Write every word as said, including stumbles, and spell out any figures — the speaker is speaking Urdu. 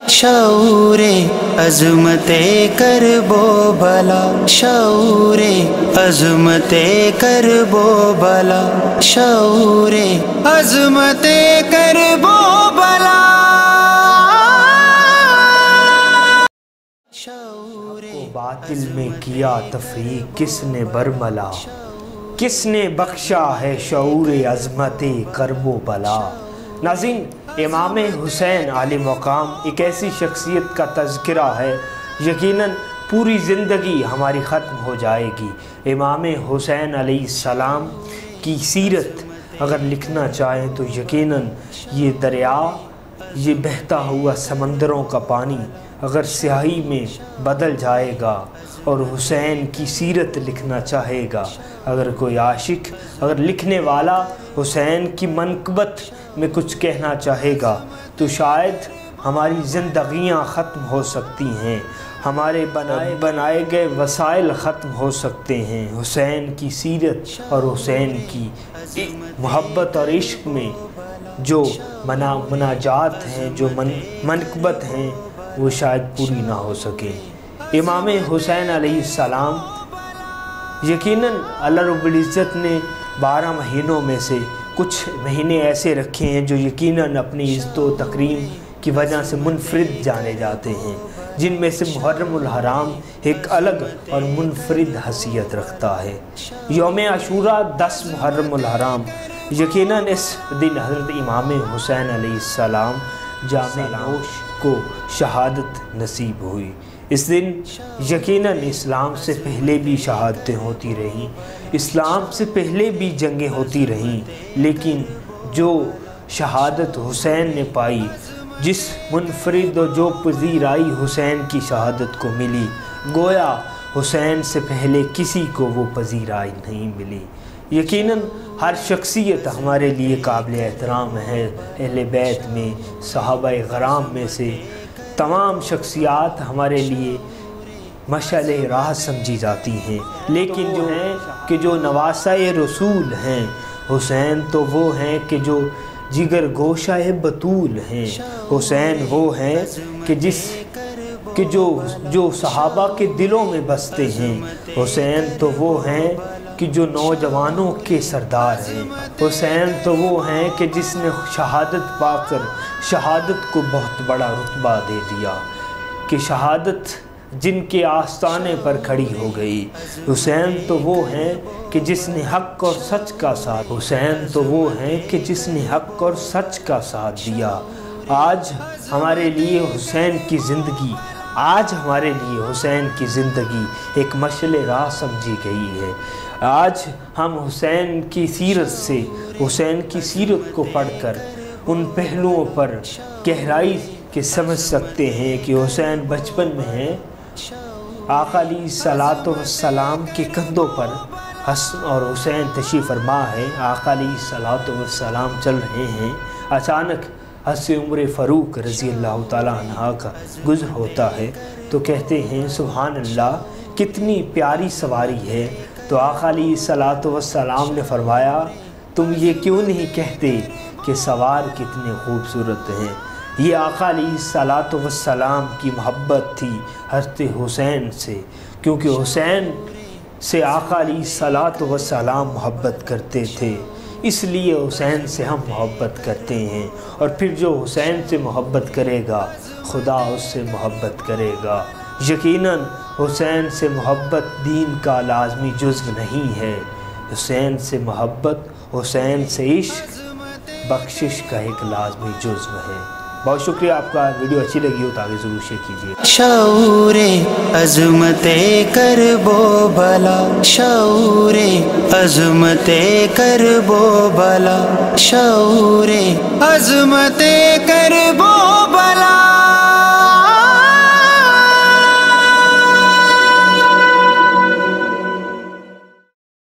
شعور عظمت کرب و بلا، شعور عظمت کرب و بلا، شعور عظمت کرب و بلا، شعور باطل میں کیا تفریق کس نے برملا، کس نے بخشا ہے شعور عظمت کرب و بلا۔ ناظرین، امام حسین علیہ مقام ایک ایسی شخصیت کا تذکرہ ہے، یقیناً پوری زندگی ہماری ختم ہو جائے گی۔ امام حسین علیہ السلام کی سیرت اگر لکھنا چاہیں تو یقیناً یہ دریا، یہ بہتا ہوا سمندروں کا پانی اگر سیاہی میں بدل جائے گا اور حسین کی سیرت لکھنا چاہے گا، اگر کوئی عاشق، اگر لکھنے والا حسین کی منقبت میں کچھ کہنا چاہے گا تو شاید ہماری زندگیاں ختم ہو سکتی ہیں، ہمارے بنائے بنائے گئے وسائل ختم ہو سکتے ہیں۔ حسین کی سیرت اور حسین کی محبت اور عشق میں جو منا مناجات ہیں، جو من منقبت ہیں، وہ شاید پوری نہ ہو سکے۔ امام حسین علیہ السلام یقیناً اللہ رب العزت نے بارہ مہینوں میں سے کچھ مہینے ایسے رکھے ہیں جو یقیناً اپنی عزت و تکریم کی وجہ سے منفرد جانے جاتے ہیں، جن میں سے محرم الحرام ایک الگ اور منفرد حیثیت رکھتا ہے۔ یوم عاشوراء دس محرم الحرام، یقیناً اس دن حضرت امام حسین علیہ السلام جامع نوش کو شہادت نصیب ہوئی۔ اس دن یقیناً اسلام سے پہلے بھی شہادتیں ہوتی رہیں، اسلام سے پہلے بھی جنگیں ہوتی رہیں، لیکن جو شہادت حسین نے پائی، جس منفرد اور جو پذیرائی حسین کی شہادت کو ملی، گویا حسین سے پہلے کسی کو وہ پذیرائی نہیں ملی۔ یقیناً ہر شخصیت ہمارے لیے قابل احترام ہے، اہل بیت میں، صحابہ کرام میں سے تمام شخصیات ہمارے لیے مشعل راہ سمجھی جاتی ہیں، لیکن جو ہیں کہ جو نواسہ رسول ہیں، حسین تو وہ ہیں کہ جو جگر گوشہ بطول ہیں، حسین وہ ہیں کہ جس کہ جو جو صحابہ کے دلوں میں بستے ہیں، حسین تو وہ ہیں کہ جو نوجوانوں کے سردار ہیں، حسین تو وہ ہیں کہ جس نے شہادت پا کر شہادت کو بہت بڑا رتبہ دے دیا، کہ شہادت جن کے آستانے پر کھڑی ہو گئی۔ حسین تو وہ ہیں کہ جس نے حق اور سچ کا ساتھ حسین تو وہ ہیں کہ جس نے حق اور سچ کا ساتھ دیا۔ آج ہمارے لیے حسین کی زندگی آج ہمارے لیے حسین کی زندگی ایک مشعل راہ سمجھی گئی ہے۔ آج ہم حسین کی سیرت سے حسین کی سیرت کو پڑھ کر ان پہلوؤں پر گہرائی کے سمجھ سکتے ہیں کہ حسین بچپن میں ہیں، آقا علیہ الصلاۃ والسلام کے کندھوں پر حسن اور حسین تشریف فرما ہے، آقا علیہ الصلاۃ والسلام چل رہے ہیں، اچانک حضرت عمر فاروق رضی اللہ تعالیٰ عنہ کا گزر ہوتا ہے تو کہتے ہیں سبحان اللہ کتنی پیاری سواری ہے، تو آقا علیہ الصلاۃ والسلام نے فرمایا تم یہ کیوں نہیں کہتے کہ سوار کتنے خوبصورت ہیں۔ یہ آقا علیہ الصلاۃ والسلام کی محبت تھی حضرت حسین سے، کیونکہ حسین سے آقا علیہ الصلاۃ والسلام محبت کرتے تھے، اس لیے حسین سے ہم محبت کرتے ہیں، اور پھر جو حسین سے محبت کرے گا خدا اس سے محبت کرے گا۔ یقیناً حسین سے محبت دین کا لازمی جزو نہیں ہے، حسین سے محبت، حسین سے عشق بخشش کا ایک لازمی جزو ہے۔ بہت شکریہ آپ کا، ویڈیو اچھی لگی ہو تو آگے ضرور شیئر کیجیے۔ شعور عظمت کرب و بلا، شعور عظمت کرب و بلا، شعور عظمت کرب و